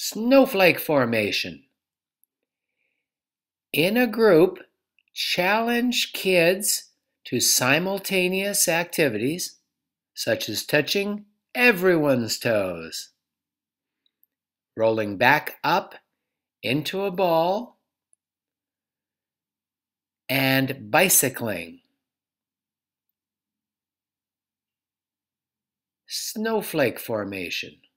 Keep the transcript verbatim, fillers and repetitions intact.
Snowflake formation. In a group, challenge kids to simultaneous activities, such as touching everyone's toes, rolling back up into a ball, and bicycling. Snowflake formation.